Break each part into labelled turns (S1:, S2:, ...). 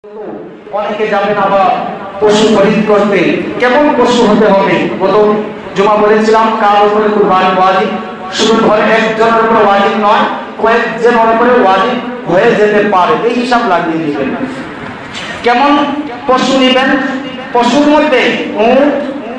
S1: অনেকে যাবেন আবার পশু খরিদ করতে, কেমন পশু হতে হবে? গত জুমা বলেছিলাম কার উপরে কুরবানি ওয়াজিব, শুধু ধরে একজনের উপরে ওয়াজিব নয়, কয়েকজনের উপরে ওয়াজিব হয়ে যেতে পারে, এই হিসাব লাগিয়ে দিবেন। কেমন পশু নেবেন? পশুর মধ্যে উট,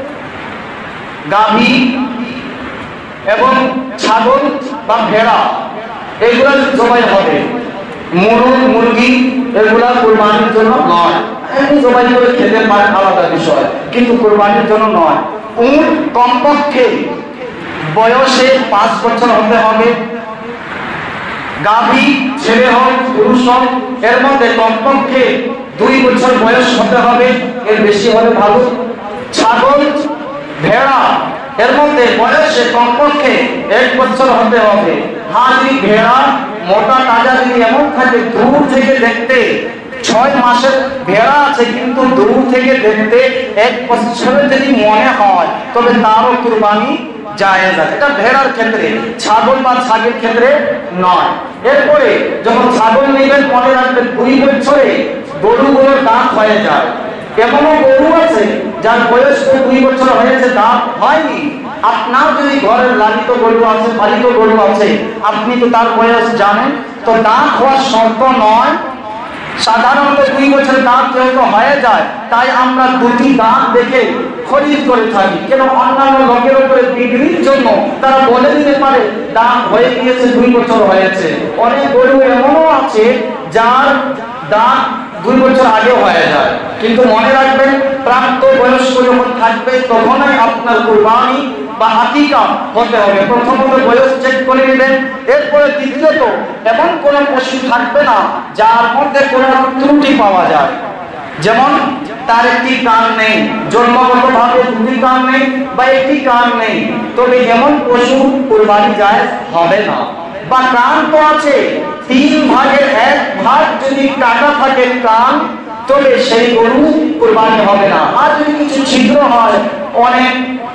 S1: গাভী এবং ছাগল বা ভেড়া এগুলা জবাই হবে। মুরগ মুরগি এগুলা কুরবানির জন্য নয়, এমনি জবাই করে খেতে পারে আলাদা বিষয়, কিন্তু কুরবানির জন্য নয়। উট কমপক্ষে বয়সে 5 বছর হতে হবে। গাভী ছেলে হোক পুরুষ হোক এর মধ্যে কমপক্ষে 2 বছর বয়স হতে হবে, এর বেশি হলে ভালো। ছাগল ভেড়া এর মধ্যে বয়সে কমপক্ষে 1 বছর হতে হবে। হাঁড়ি ভেড়া মোটা তাজা যদি এমন থাকে দূর থেকে দেখতে 6 মাসের ভেড়া আছে, কিন্তু দূর থেকে দেখতে 1 বছরের যদি মনে হয় তবে তারও কুরবানি জায়েজ আছে। এটা ভেড়ার ক্ষেত্রে, ছাগল বা ছাগের ক্ষেত্রে নয়। এরপরে যখন ছাগল নেবেন মনে রাখবেন 2 বছরে গরুগুলোর দাঁত হয়ে যায়। এমনও গরু আছে যার বয়স 2 বছর হয়েছে, দাঁত হয়নি। আপনার যদি ঘরের লালিত গরু আছে, পালিত গরু আছে, আপনি তো তার বয়স জানেন, তো দাঁত হওয়ার শর্ত নয়। সাধারণত 2 বছরের দাঁত যেহেতু হয়ে যায়, তাই আমরা 2টি দাঁত দেখে খরিদ করে থাকি। কেন? অন্যান্য লোকের উপরে বিক্রির জন্য তারা বলে দিতে পারে দাঁত হয়ে গিয়েছে, 2 বছর হয়েছে। অনেক গরু এমনও আছে যার দাঁত 2 বছর আগেও হয়ে যায়। কিন্তু মনে রাখবেন প্রাপ্ত বয়স্ক যখন থাকবে তখনই আপনার কুরবানি বা আকিকা হতে হবে। প্রথমত বয়স চেক করে নেবেন, এরপরে দ্বিতীয়ত এমন কোন পশু থাকবে না যার মধ্যে কোনো ত্রুটি পাওয়া যায়। যেমন তার একটি কান নেই, জন্মগতভাবে 2টি কান নেই বা একটি কান নেই, তবে এমন পশু কুরবানি জায়েজ হবে না। বা কান তো আছে, 3 ভাগের 1 ভাগ যদি কাটা থাকে কান, তবে সেই গরু কুরবানি হবে না। আর যদি কিছু ছিদ্র হয়, অনেক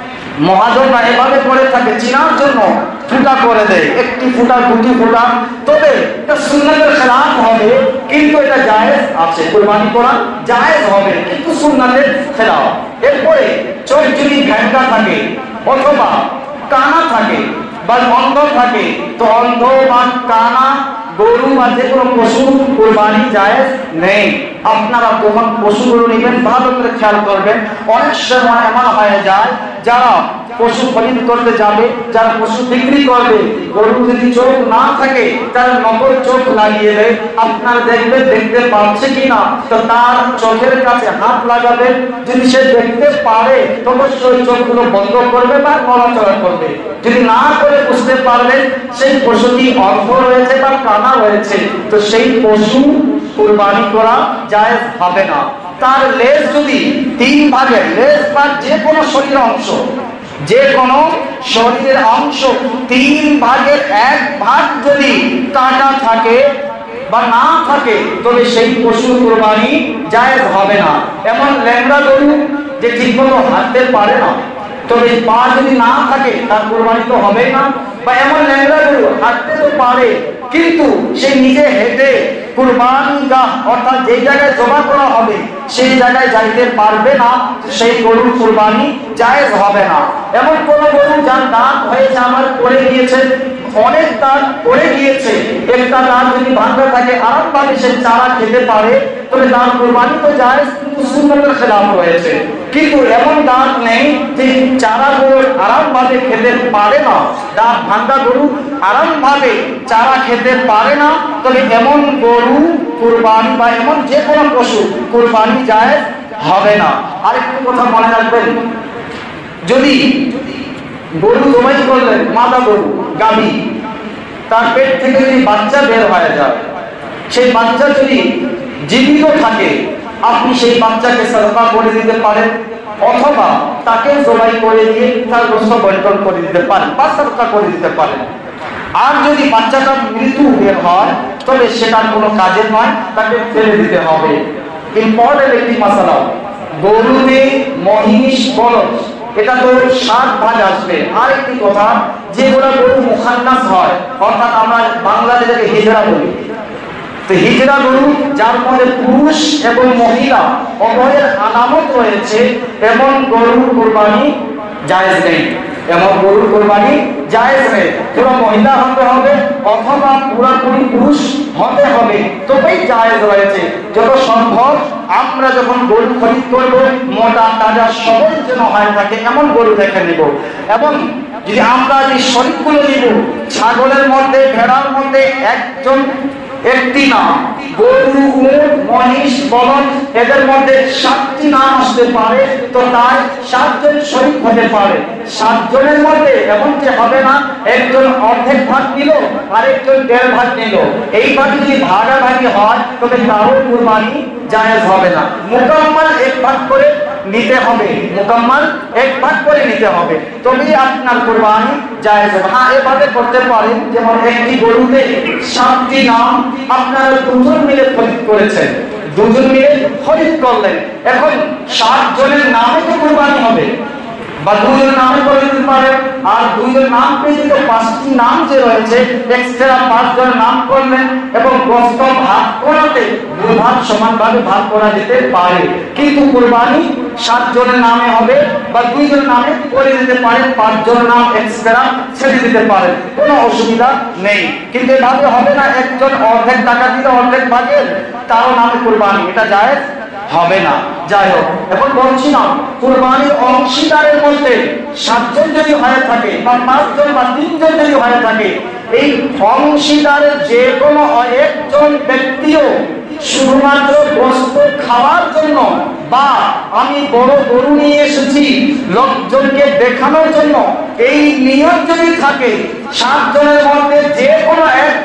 S1: মহাজনরা এভাবে করে থাকে চিনার জন্য ফুটা করে দেয়, 1টি ফুটা 2টি ফুটা, তবে এটা সুন্নাতের খেলাফ হবে, কিন্তু এটা জায়েজ আছে, কুরবানি করা জায়েজ হবে, কিন্তু সুন্নাতের খেলাফ। এরপরে চোখ যদি ঘ্যাঙ্গা থাকে অথবা কানা থাকে বা অন্ধ থাকে, তো অন্ধ বা কানা গরু বা যে কোনো পশু কুরবানি জায়েজ নেই। আপনারা যখন পশুগুলো নেবেন ভালো করে খেয়াল করবেন। অনেক সময় এমন হয়ে যায় যারা পশু খরিদ করতে যাবে, যারা পশু বিক্রি করবে, গরু যদি চোখ না থাকে তার নকল চোখ লাগিয়ে দেয়। আপনারা দেখবেন দেখতে পাচ্ছে কিনা, তো তার চোখের কাছে হাত লাগাবেন, যদি সে দেখতে পারে অবশ্যই চোখগুলো বন্ধ করবে বা নড়াচড়া করবে। যদি না করে বুঝতে পারবেন সেই পশুটি অন্ধ রয়েছে বা কানা রয়েছে, তো সেই পশু কুরবানি করা জায়েজ হবে না। তার লেজ যদি 3 ভাগের, লেজ বা যে কোনো শরীরের অংশ, যে কোনো শরীরের অংশ 3 ভাগের 1 ভাগ যদি কাটা থাকে বা না থাকে, তবে সেই পশু কুরবানি জায়েজ হবে না। এমন ল্যাংড়া গরু যে ঠিকমতো হাঁটতে পারে না, তবে পা যদি না থাকে তার কুরবানি তো হবে না। বা এমন ল্যাংড়া গরু হাঁটতে তো পারে, কিন্তু সে নিজে হেঁটে কুরবানিগাহ অর্থাৎ যে জায়গায় জমা করা হবে সেই জায়গায় যাইতে পারবে না, সেই গরুর কুরবানি জায়েজ হবে না। এমন কোন গরু যার দাঁত হয়েছে, আমার পড়ে গিয়েছে, অনেক দাঁত পড়ে গিয়েছে, একটা দাঁত যদি ভাঙা থাকে আরামভাবে সে চারা খেতে পারে, তবে তার কুরবানি তো জায়েজ, কিন্তু সুন্নতের খেলাফ রয়েছে। কিন্তু এমন দাঁত নেই যে চারা গরু আরামভাবে খেতে পারে না, দাঁত ভাঙা গরু আরামভাবে চারা খেতে পারে না, তবে এমন গরু কুরবানি বা এমন যে কোনো পশু কুরবানি জায়েজ হবে না। আরেকটু কথা মনে রাখবেন, যদি গরু জবাই করলেন, মাদা গরু গাভী, তার পেট থেকে যদি বাচ্চা বের হয়ে যায়, সেই বাচ্চা যদি জীবিত থাকে আপনি সেই বাচ্চাকে সাদকা করে দিতে পারেন, অথবা তাকে জবাই করে দিয়ে তার গোশত বন্টন করে দিতে পারেন বা সাদকা করে দিতে পারেন। আর যদি বাচ্চাটা মৃত্যু বের হয় তবে সেটা কোনো কাজের নয়, তাকে ফেলে দিতে হবে। ইম্পর্টেন্ট একটি মাসালা, গরুতে মহিষ বলদ এটা তো 7 ভাগ আসবে। আর একটি কথা, যেগুলো গরু মুখান্নাস হয়, অর্থাৎ আমরা বাংলাতে যাকে হিজড়া বলি, তো হিজড়া গরু যার মধ্যে পুরুষ এবং মহিলা উভয়ের আলামত রয়েছে এমন গরুর কুরবানি জায়েজ নেই। এমন গরুর কুরবানি জায়েজ নেই। পুরো মহিলা হতে হবে অথবা পুরোপুরি পুরুষ হতে হবে, তবেই জায়েজ রয়েছে। যত সম্ভব আমরা যখন গরু খরিদ করবো মোটা তাজা সবল যেন হয়ে থাকে এমন গরু দেখে নেব। এবং যদি আমরা যে শরীরগুলো নিব, ছাগলের মধ্যে ভেড়ার মধ্যে একটি নাম, গরু উট মহিষ বলদ এদের মধ্যে 7টি নাম আসতে পারে, তো তাই 7 জন শরীক হতে পারে। 7 জনের মধ্যে এমনটি হবে না একজন অর্ধেক ভাগ নিল আরেকজন 1.5 ভাগ নিল, এইভাবে যদি ভাগাভাগি হয় তবে কারোর কুরবানি জায়েজ হবে না। মুকাম্মাল 1 ভাগ করে নিতে হবে, মুকাম্মাল 1 ভাগ করে নিতে হবে, তবেই আপনার কুরবানি জায়েজ হবে। হ্যাঁ, এভাবে করতে পারেন, যেমন একটি গরুতে 7টি নাম আপনারা 2 জন মিলে খরিদ করেছেন, 2 জন মিলে খরিদ করলেন, এখন 7 জনের নামে তো কুরবানি হবে, বা 2 জন নামে করে দিতে পারেন। আর 2 জন নাম পেয়ে তো 5টি নাম যে রয়েছে এক্সট্রা 5 জন নাম করলেন এবং গোশত ভাগ করাতে 2 ভাগ সমানভাবে ভাগ করা যেতে পারে। কিন্তু কুরবানি 7 জনের নামে হবে বা 2 জন নামে করে দিতে পারেন, 5 জন নাম এক্সট্রা ছেড়ে দিতে পারেন, কোনো অসুবিধা নেই। কিন্তু এভাবে হবে না একজন অর্ধেক টাকা দিলে অর্ধেক ভাগের তারও নামে কুরবানি, এটা জায়েজ হবে না। যাই হোক, এখন বলছি না কুরবানির অংশীদারের মধ্যে 7 জন যদি হয়ে থাকে বা 5 জন বা 3 জন যদি হয়ে থাকে, এই অংশীদারের যে কোনো একজন ব্যক্তিও শুধুমাত্র গোশত খাওয়ার জন্য বা আমি বড় গরু নিয়ে এসেছি লোকজনকে দেখানোর জন্য, এই নিয়ত যদি থাকে 7 জনের মধ্যে যে কোনো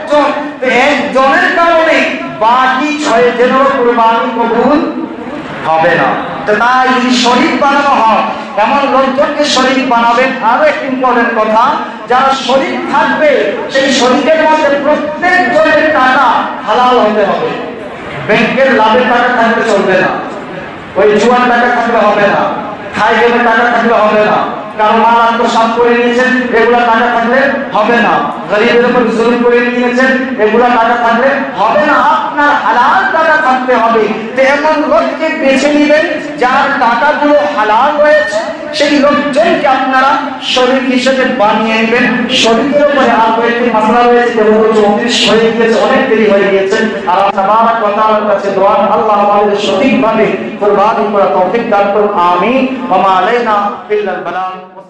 S1: একজনের কারণে বাকি 6 জনের কুরবানি কবুল হবে না। তাই যদি শরীক বানানো হয় এমন লোকজনকে শরীক বানাবেন। আরো একটি ইম্পর্টেন্ট কথা, যারা শরীক থাকবে সেই শরীকের মধ্যে প্রত্যেক জনের টাকা হালাল হতে হবে। ব্যাংকের লাভের টাকা থাকলে চলবে না, ওই জুয়ার টাকা থাকলে হবে না, খাই গেমের টাকা থাকলে হবে না, কারণ মাল আত্মসাৎ করে নিয়েছেন এগুলা টাকা থাকলে হবে না, গরিবের উপর জুলুম করে নিয়েছেন এগুলা টাকা থাকলে হবে না, আপনার হালাল টাকা থাকতে হবে। তো এমন লোককে বেছে নেবেন যার টাকাগুলো হালাল রয়েছে, সেই লোকজনকে আপনারা শরীক হিসেবে বানিয়ে নেবেন। শরীকের উপরে আর কয়েকটি মাসলা রয়েছে, যেগুলো 34 হয়ে গিয়েছে, অনেক দেরি হয়ে গিয়েছে। আর তাবারাক ওয়া তাআলার কাছে দোয়া, আল্লাহ আমাদের সঠিকভাবে কুরবানি করার তৌফিক দান করুন, আমিন। ওয়া মা আলাইনা ইল্লাল বালাগ।